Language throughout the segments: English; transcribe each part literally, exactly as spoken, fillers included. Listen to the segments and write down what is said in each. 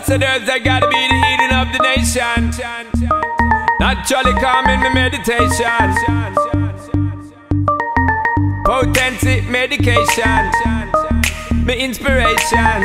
said herbs, I gotta be the healing of the nation. Naturally calming my meditation. Potency medication. My inspiration.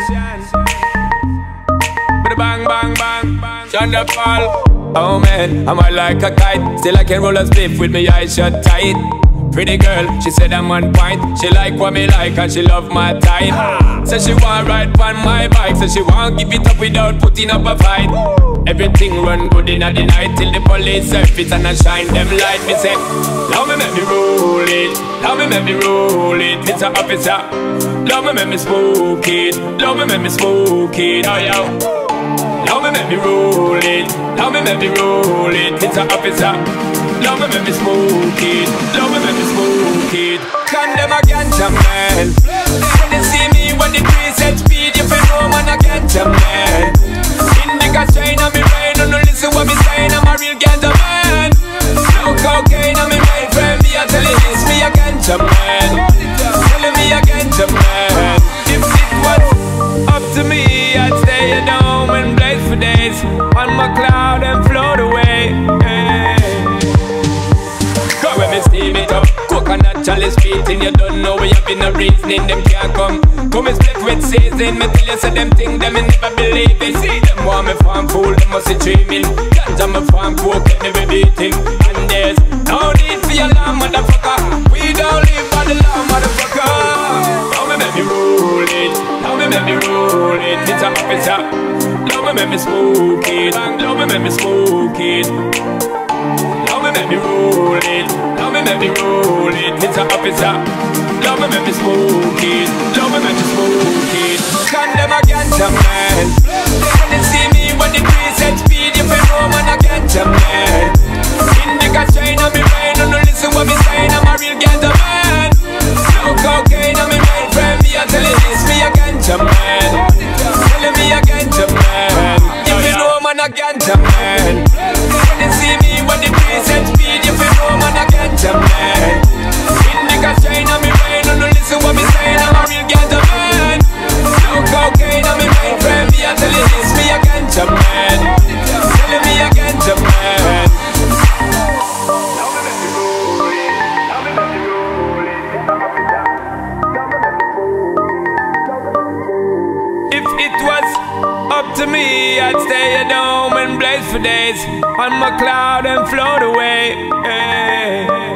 Bang, bang, bang, bang. Thunderfall. Oh man, I'm high like a kite. Still I can roll a spliff with my eyes shut tight. Pretty girl, she said I'm on point. She like what me like and she love my type. Said she want ride on my bike. Said she want give it up without putting up a fight. Everything run good in the night till the police surface and I shine them light. Me say, love me make me roll it. Love me make me roll it. It's a officer. Love me make me smoke it. Love me make me smoke it. Oh yeah. Love me make me roll it. Love me make me roll it. It's a officer. Love me make me smoke it. Love me make me smoke it. Condemn a ganja man. When they see me when the trees set speed, you feel no man a ganja man. Indica strain on me brain, don't listen what me saying. I'm a real ganja man. No cocaine on me brain, friend. Me I tell you this, me a ganja man. Telling me a ganja man. If it was up to me, I'd stay at home and blaze for days on my cloud and float away. Hey. Go when me steam it up, coconut chalice beating. You don't know we have been a reasoning, them can't come. Come and split with season, me tell you say them thing them me never believe it. See them want me farm fool, them must be dreaming. Ganja me farm coke, get me beating. And there's no need for your law, motherfucker. We don't live by the law, motherfucker. Now me make me roll it, now me make me roll it. It's a officer. Now me make me smoke it, now me make me smoke it. Now me make me roll it, now me make me roll it. It's a officer. Now me make me smoke it, now me make me smoke it. Condemn a ganja man. When they see me when the trees set speed, you feel no man a ganja man. Indica strain on me brain, don't listen what me saying. I'm a real ganja man. No cocaine on me brain, friend. Me I tell you this, me a ganja man. Telling me a ganja man. You feel no man a ganja man. When they see me when the trees set speed, you feel no man a ganja man. Indica strain on me brain, don't listen what me saying. I'm a real ganja man. No cocaine on me brain, friend. Me I tell you this, me a ganja man. Telling me a ganja man. If it was up to me, I'd stay at home and blaze for days on my cloud and float away. Hey.